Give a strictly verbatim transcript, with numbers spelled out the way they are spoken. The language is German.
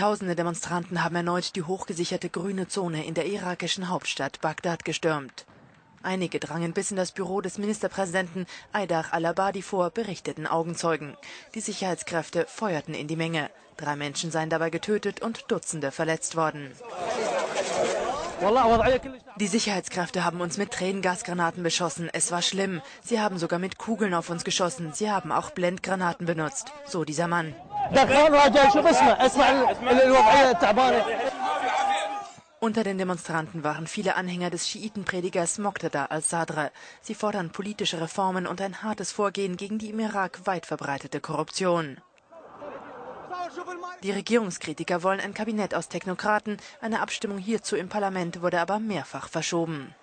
Tausende Demonstranten haben erneut die hochgesicherte grüne Zone in der irakischen Hauptstadt Bagdad gestürmt. Einige drangen bis in das Büro des Ministerpräsidenten Haidar al-Abadi vor, berichteten Augenzeugen. Die Sicherheitskräfte feuerten in die Menge. Drei Menschen seien dabei getötet und Dutzende verletzt worden. Die Sicherheitskräfte haben uns mit Tränengasgranaten beschossen. Es war schlimm. Sie haben sogar mit Kugeln auf uns geschossen. Sie haben auch Blendgranaten benutzt. So dieser Mann. Unter den Demonstranten waren viele Anhänger des Schiitenpredigers Moqtada al-Sadr. Sie fordern politische Reformen und ein hartes Vorgehen gegen die im Irak weit verbreitete Korruption. Die Regierungskritiker wollen ein Kabinett aus Technokraten. Eine Abstimmung hierzu im Parlament wurde aber mehrfach verschoben.